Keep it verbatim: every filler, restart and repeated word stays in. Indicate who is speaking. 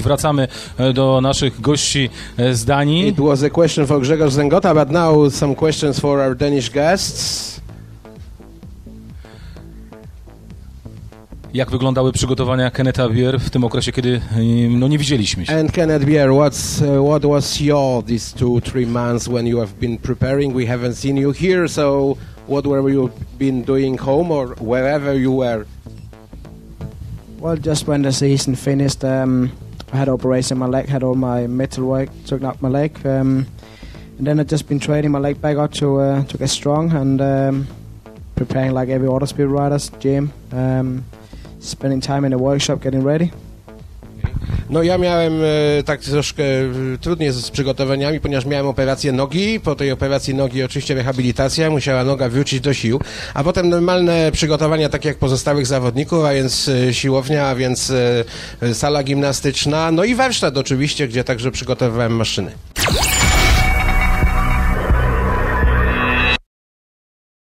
Speaker 1: wracamy do naszych gości z Danii.
Speaker 2: It was a question for Grzegorz Zęgota, but now some questions for our Danish guests.
Speaker 1: Jak wyglądały przygotowania Kennetha Bjerre w tym okresie, kiedy no, nie widzieliśmy się?
Speaker 2: And Kenneth Bjerre, what's uh, what was your these two three months when you have been preparing? We haven't seen you here, so what were you been doing home or wherever you were?
Speaker 3: Well, just when the season finished, um, I had operation on my leg, had all my metal work, took out my leg, um, and then I've just been training my leg back up to uh, to get strong and um, preparing like every other speed riders, gym. Um, spending time in the workshop getting ready.
Speaker 2: No ja miałem e, tak troszkę e, trudniej z przygotowaniami, ponieważ miałem operację nogi. Po tej operacji nogi oczywiście rehabilitacja, musiała noga wrócić do sił, a potem normalne przygotowania takie jak pozostałych zawodników, a więc e, siłownia, a więc e, sala gimnastyczna, no i warsztat oczywiście, gdzie także przygotowywałem maszyny.